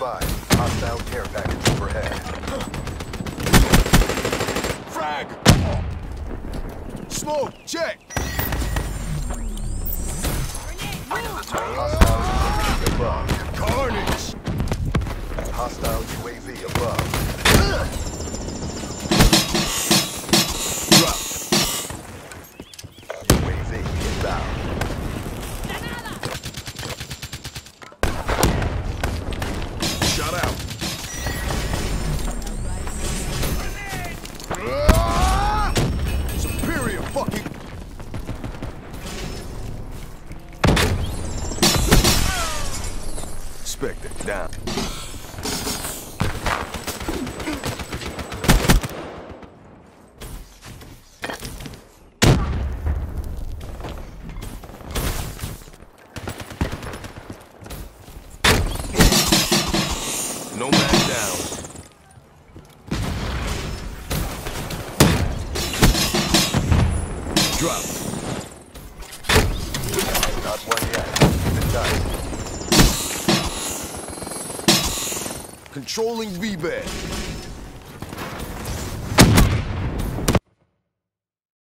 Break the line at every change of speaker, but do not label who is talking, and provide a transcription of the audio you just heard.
advised, hostile care package overhead.
Frag! Smoke, check!
Hostile UAV above.
Carnage!
Hostile UAV above.
Drop.
UAV inbound.
Shut out. Superior fucking... Spectre, down. No man down. Drop.
Not one yet. Keep it tight.
Controlling V-bed.